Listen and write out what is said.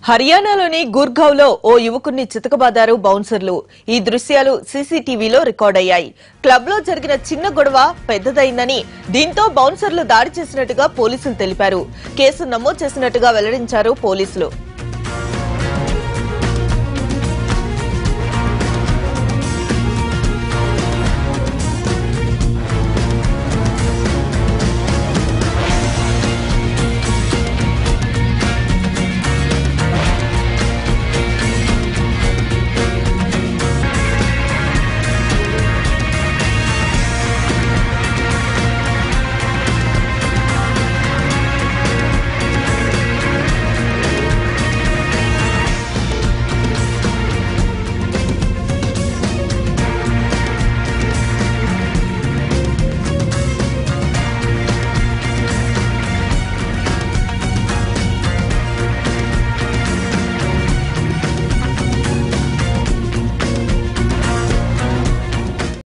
హర్యానాలోని గుర్గావ్లో ఓ యువకుడిని చితకబాదారు బౌన్సర్లు. ఈ దృశ్యాలు సీసీటీవీలో రికార్డ్ అయ్యాయి. క్లబ్లో జరిగిన చిన్న గొడవ పెద్దదైందని, దీంతో బౌన్సర్లు దాడి చేసినట్టుగా పోలీసులు తెలిపారు. కేసు నమోదు చేసినట్టుగా వెల్లడించారు పోలీసులు.